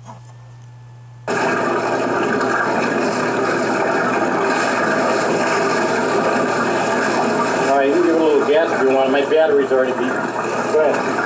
All right, you can give it a little gas if you want. My battery's already beat. Go ahead.